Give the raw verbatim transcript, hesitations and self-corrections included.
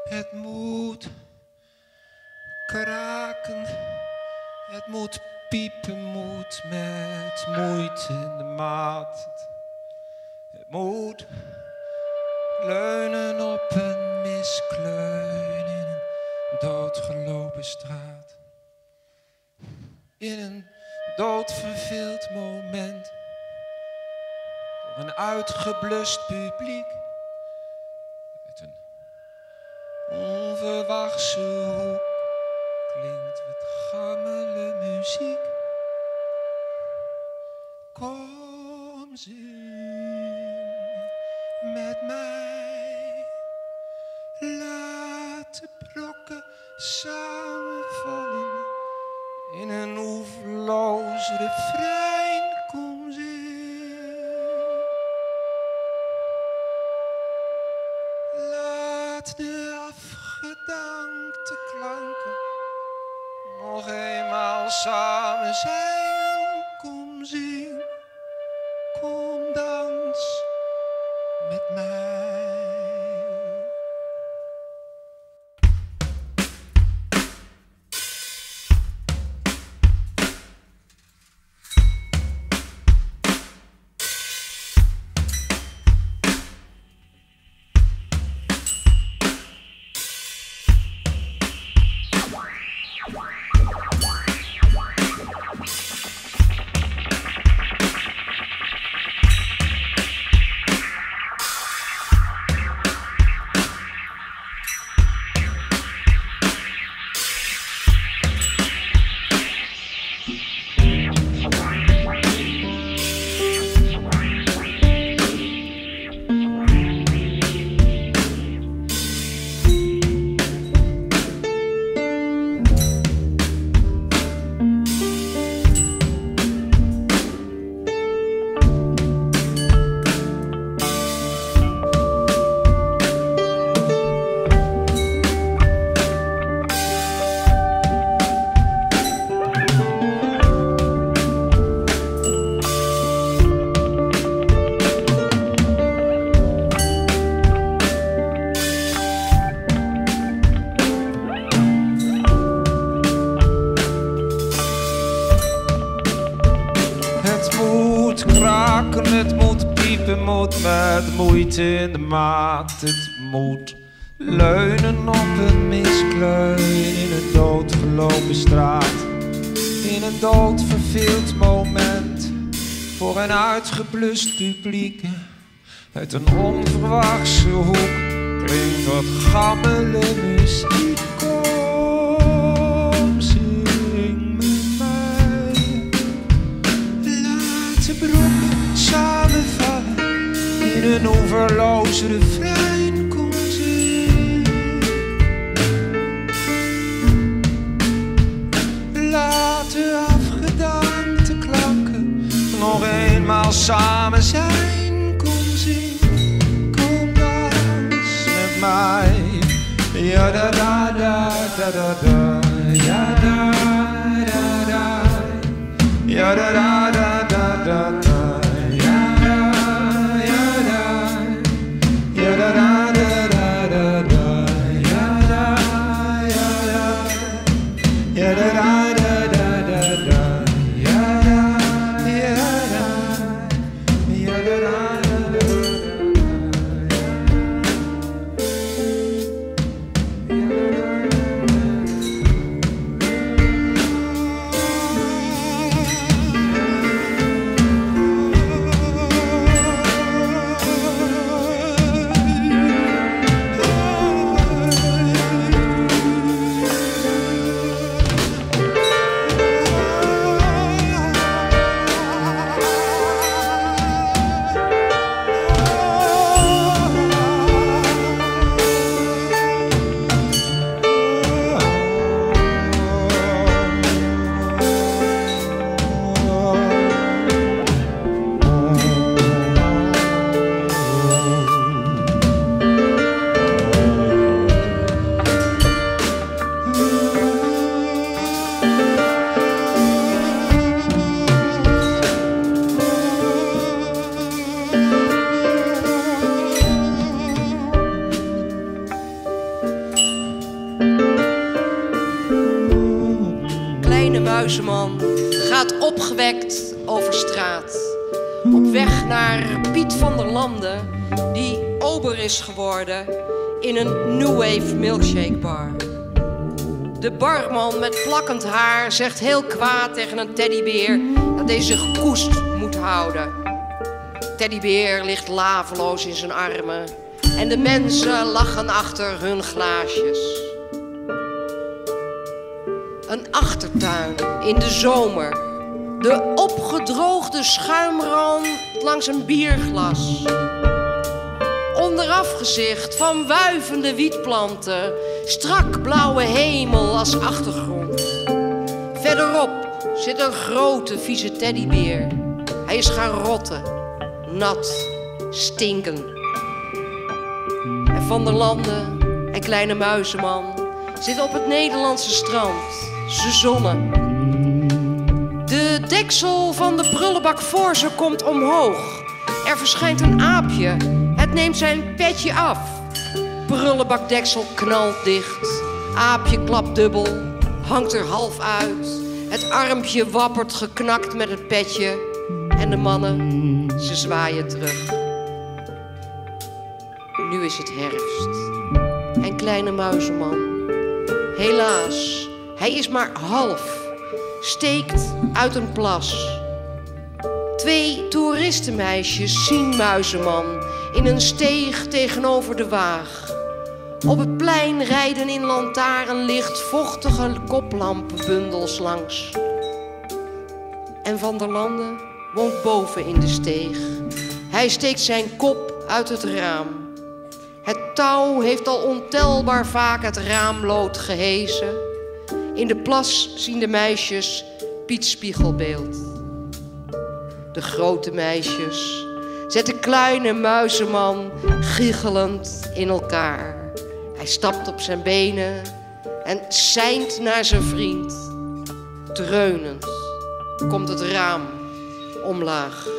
Het moet kraken, het moet piepen, moet met moeite in de maat. Het moet leunen op een miskleun in een doodgelopen straat. In een doodverveeld moment, door een uitgeblust publiek. Uit een onverwachte hoek klinkt wat gammele muziek. Kom zing met mij, laat de brokken samenvallen in een oeverloos refrein. Kom zing, laat de afgedankte klanken nog eenmaal samen zijn. Kom zing, kom dans met mij. Het moet piepen, moet met moeite in de maat. Het moet leunen op een miskleun in een doodgelopen straat. In een doodverveeld moment voor een uitgeblust publiek. Uit een onverwachte hoek klinkt wat gammele muziek. Kom, zing met mij, laat de brokken samenvallen in een oeverloos refrein. Kom zing, laat de afgedankte klanken nog eenmaal samen zijn. Kom zing, kom dans met mij. Ja da da da da da da, ja da da da, ja da da da da da. muizenman gaat opgewekt over straat. Op weg naar Piet van der Lande, die ober is geworden in een New Wave milkshake bar. De barman met plakkend haar zegt heel kwaad tegen een teddybeer dat deze zich koest moet houden. Teddybeer ligt laveloos in zijn armen en de mensen lachen achter hun glaasjes. Een achtertuin in de zomer. De opgedroogde schuimrand langs een bierglas. Onderaf gezicht van wuivende wietplanten. Strak blauwe hemel als achtergrond. Verderop zit een grote vieze teddybeer. Hij is gaan rotten. Nat. Stinken. En Van der Lande en Kleine Muizenman zitten op het Nederlandse strand. Ze zonnen. De deksel van de prullenbak voor ze komt omhoog. Er verschijnt een aapje. Het neemt zijn petje af. Prullenbakdeksel knalt dicht. Aapje klapt dubbel. Hangt er half uit. Het armpje wappert geknakt met het petje. En de mannen, ze zwaaien terug. Nu is het herfst. En Kleine Muizenman, helaas, hij is maar half. Steekt uit een plas. Twee toeristenmeisjes zien Muizenman in een steeg tegenover de Waag. Op het plein rijden in lantaarnlicht vochtige koplampenbundels langs. En Van der Lande woont boven in de steeg. Hij steekt zijn kop uit het raam. Het touw heeft al ontelbaar vaak het raamlood gehezen. In de plas zien de meisjes Piets spiegelbeeld. De grote meisjes zetten Kleine Muizenman giechelend in elkaar. Hij stapt op zijn benen en seint naar zijn vriend. Dreunend komt het raam omlaag.